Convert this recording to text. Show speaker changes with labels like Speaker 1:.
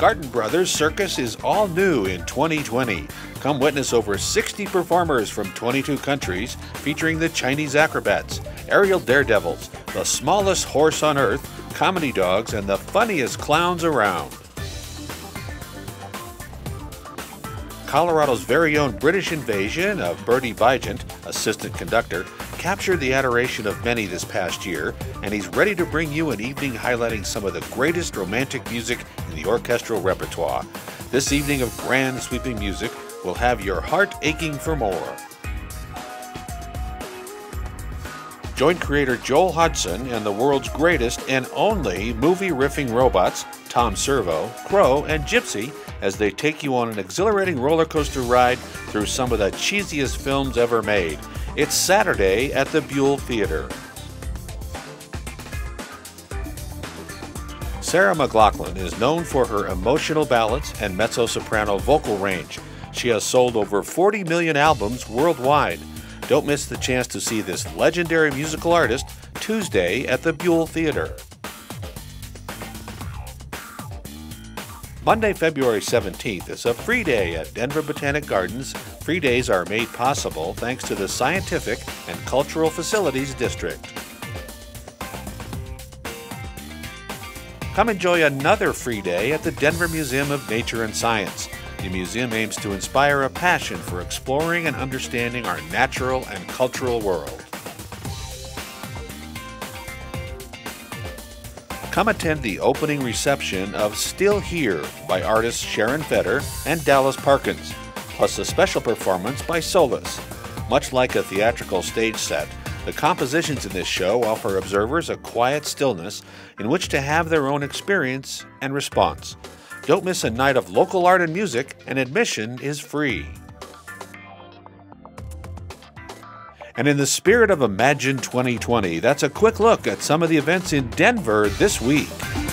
Speaker 1: Garden Brothers Circus is all new in 2020. Come witness over 60 performers from 22 countries featuring the Chinese acrobats, aerial daredevils, the smallest horse on earth, comedy dogs, and the funniest clowns around. Colorado's very own British Invasion of Bertie Vigent, assistant conductor, captured the adoration of many this past year, and he's ready to bring you an evening highlighting some of the greatest romantic music in the orchestral repertoire. This evening of grand sweeping music will have your heart aching for more. Join creator Joel Hodgson and the world's greatest and only movie riffing robots, Tom Servo, Crow, and Gypsy, as they take you on an exhilarating roller coaster ride through some of the cheesiest films ever made. It's Saturday at the Buell Theater. Sarah McLachlan is known for her emotional ballads and mezzo-soprano vocal range. She has sold over 40 million albums worldwide. Don't miss the chance to see this legendary musical artist Tuesday at the Buell Theater. Monday, February 17th is a free day at Denver Botanic Gardens. Free days are made possible thanks to the Scientific and Cultural Facilities District. Come enjoy another free day at the Denver Museum of Nature and Science. The museum aims to inspire a passion for exploring and understanding our natural and cultural world. Come attend the opening reception of Still Here by artists Sharon Fetter and Dallas Parkins, plus a special performance by Solus. Much like a theatrical stage set, the compositions in this show offer observers a quiet stillness in which to have their own experience and response. Don't miss a night of local art and music, and admission is free. And in the spirit of Imagine 2020, that's a quick look at some of the events in Denver this week.